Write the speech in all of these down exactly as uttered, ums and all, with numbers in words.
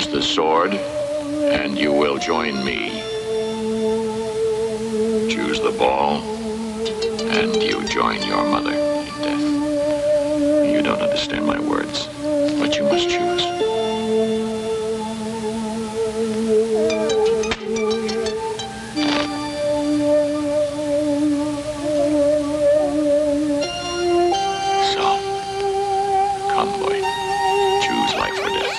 Choose the sword, and you will join me. Choose the ball, and you join your mother in death. You don't understand my words, but you must choose. So, come, boy. Choose life or death.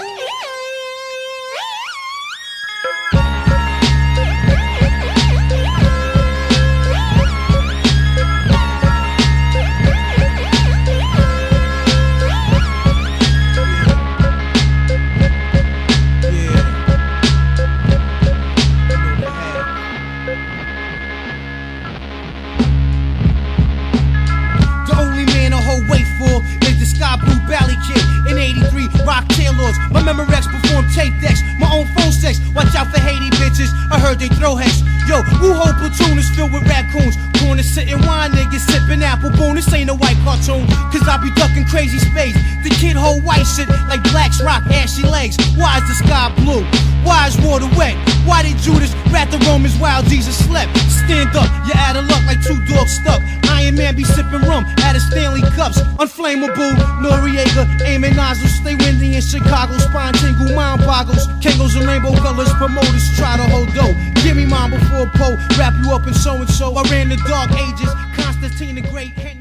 Wait for is the Sky Blue Valley Kid in eighty-three Rock Tailors. My Memorex perform tape decks, my own phone sex. Watch out for Haiti bitches, I heard they throw hex. Yo, Wu-Ho platoon is filled with raccoons. Corner sitting wine niggas sipping apple boom. This ain't a white cartoon, cause I be ducking crazy space. The kid hold white shit like blacks rock ashy legs. Why is the sky blue? Why is water wet? Why did Judas rat the Romans while Jesus slept? Stand up, you're out of luck like two dogs stuck. Iron Man be sipping rum out of Stanley cups. Unflammable, Noriega, aiming nozzles. Stay windy in Chicago, spine tingle, mind boggles. Kangos and rainbow colors, promoters try to hold dough. Give me mine before Poe, wrap you up in so and so. I ran the dark ages, Constantine the Great.